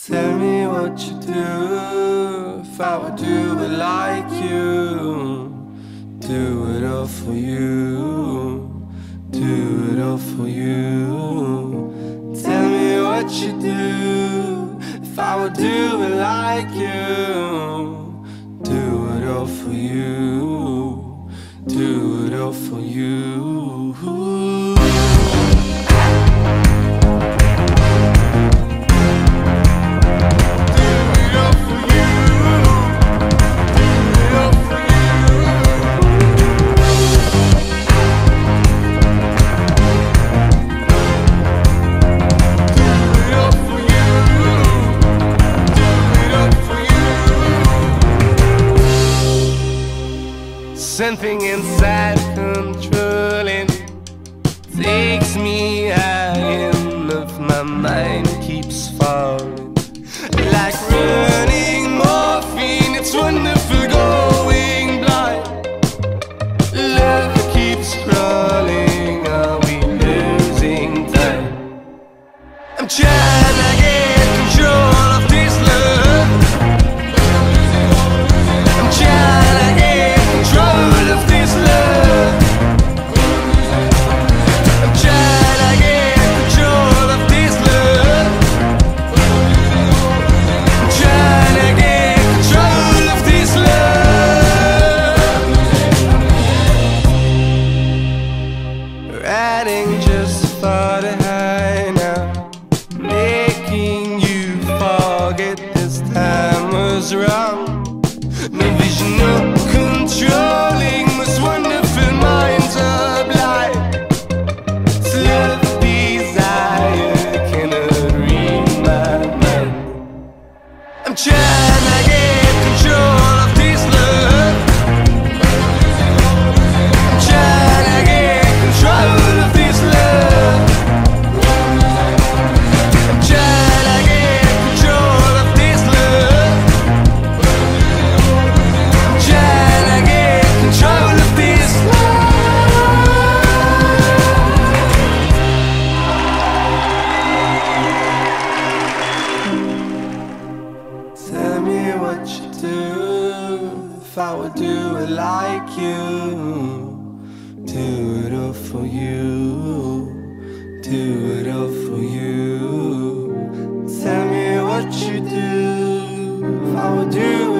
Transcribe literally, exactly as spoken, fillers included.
Tell me what you do if I would do it like you. Do it all for you. Do it all for you. Tell me what you do if I would do it like you. Do it all for you. Do it all for you. Something inside controlling takes me high enough, my mind keeps falling. Like running morphine, it's wonderful going blind. Love keeps crawling, are we losing time? I'm trying to get control of this love. I'm trying to get control of this love. I'm trying to get control of this love. I'm trying to get control of this love. Riding just for the high now, making you forget this time was wrong. No vision, no controlling, most wonderful minds are blind. Love, desire cannot read my mind. I'm trying to get control of this love. I'm trying to get control of this love. I'm trying to get control of this love. I'm trying to get control of this love. Tell me what you do if I would do it like you. Do it all for you. Do it all for you. Tell me what you do if I would do